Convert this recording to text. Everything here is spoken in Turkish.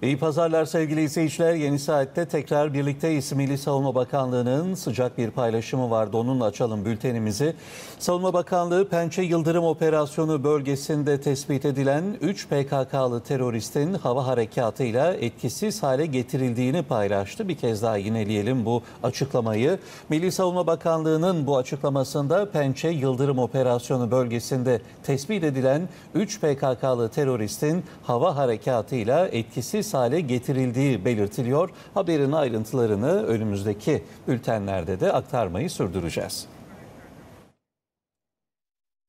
İyi pazarlar sevgili izleyiciler. Yeni Saat'te tekrar birlikteyiz. Milli Savunma Bakanlığı'nın sıcak bir paylaşımı vardı. Onunla açalım bültenimizi. Savunma Bakanlığı Pençe Yıldırım Operasyonu bölgesinde tespit edilen 3 PKK'lı teröristin hava harekatıyla etkisiz hale getirildiğini paylaştı. Bir kez daha yineleyelim bu açıklamayı. Milli Savunma Bakanlığı'nın bu açıklamasında Pençe Yıldırım Operasyonu bölgesinde tespit edilen 3 PKK'lı teröristin hava harekatıyla etkisiz hale getirildiği belirtiliyor. Haberin ayrıntılarını önümüzdeki bültenlerde de aktarmayı sürdüreceğiz.